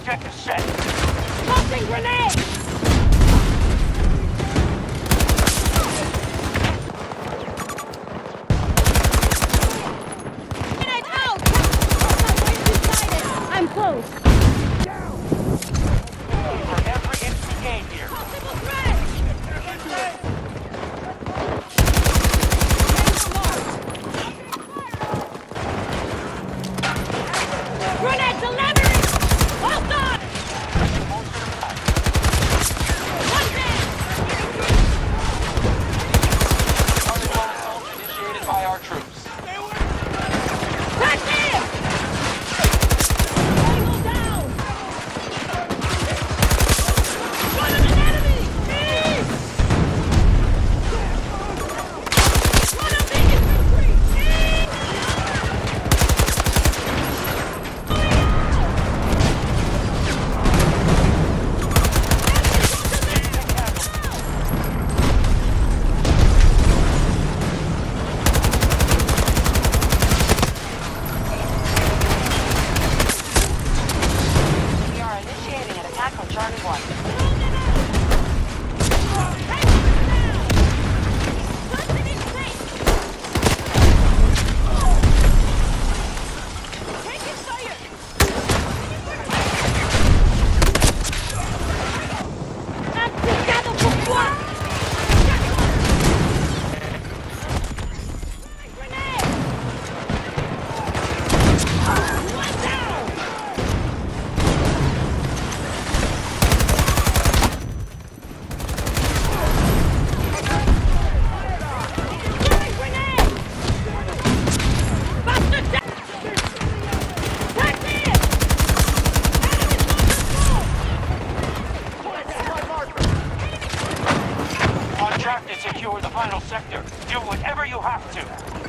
objective set. Tossing grenade! Grenade out! I'm close. For every inch we gain here. Possible threat! Grenade delivery! Hold on! One dead! Target one assault initiated by our troops. Touch him! Angle down! One of an enemy! East! One of the infantry! East! We are initiating an attack on Charlie 1. On track to secure the final sector. Do whatever you have to.